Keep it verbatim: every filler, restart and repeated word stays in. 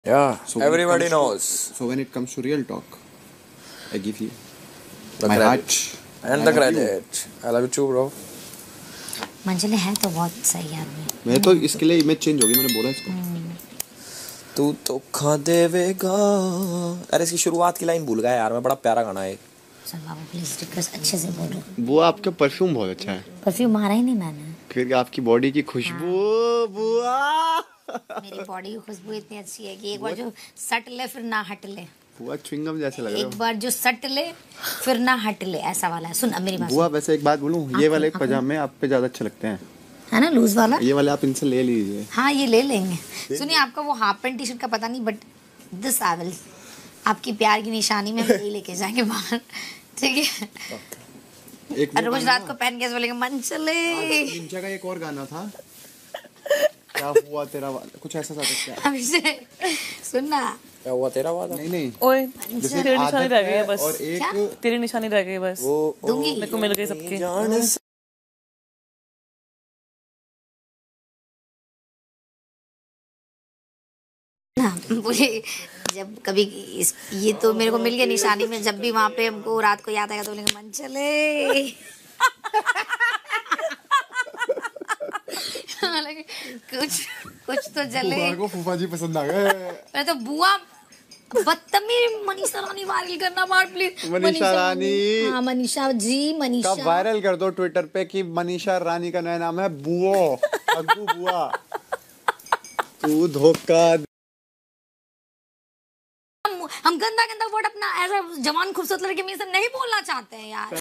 Yeah, So when it everybody comes to- knows. So when it comes to real talk, I give you The my credit. heart And I the love you. credit. I love you too, bro. मंजिले है तो बहुत सही आदमी। मैं तो इसके लिए इमेज चेंज होगी, मैंने बोला इसको। तू तो खा देवेगा। अरे इसकी शुरुआत की लाइन भूल गया यार मैं, बड़ा प्यारा गाना है। चल बाबू प्लीज रिक्वेस्ट अच्छे से बोल रहे। वो आपका परफ्यूम बहुत अच्छा है। परफ्यूम मारा ही नहीं मैंने। फिर आपकी बॉडी की खुशबू, बुआ। मेरी बॉडी की खुशबू इतनी अच्छी है कि एक बार जो सट ले फिर ना हट ले। बुआ च्युइंगम जैसे लग रहे एक हो। बार जो सट ले फिर ना हट ले, ऐसा वाला है। सुन अब मेरी बात बुआ सुन। वैसे एक बात बोलूं, ये वाले पजामे आप पे ज्यादा अच्छे लगते हैं, है ना लूज वाला। ये वाले आप इनसे ले लीजिए। हाँ ये ले लेंगे। सुनिए आपका वो हाफ पैंट टी शर्ट का पता नहीं, बट दिस आई विल, आपकी प्यार की निशानी में हम यही लेके जाएंगे बाहर, ठीक है। एक और रोज रात को पहन के ऐसे बोलेंगे मन चले। निंजा का एक और गाना था, क्या हुआ तेरा वादा, कुछ ऐसा था क्या? अभिषेक सुनना। क्या हुआ तेरा वादा? नहीं नहीं, ओए जैसे तेरी निशानी आदत रह गई है है बस। और एक क्या? तेरी निशानी रह गई बस। वो दूंगी। मेरे को मिल गई सबकी। जान से ना बोले जब कभी इस ये तो मेरे को मिल गया निशानी में, जब भी वहां पे हमको रात को याद आएगा तो बोलेंगे मन चले। हालांकि कुछ कुछ तो जले। बुआ को फूफा जी पसंद आ गए। मैं तो बुआ बदतमीज मनीषा रानी वायरल करना बात प्लीज। मनीषा रानी। हाँ मनीषा जी मनीषा। कब वायरल कर दो ट्विटर पे कि मनीषा रानी का नया नाम है बुओ, अग्गू बुआ। तू धोखा। हम हम गंदा गंदा वर्ड अपना ऐसा जवान खूबसूरत लड़के में से नहीं बोलना चाहते हैं यार।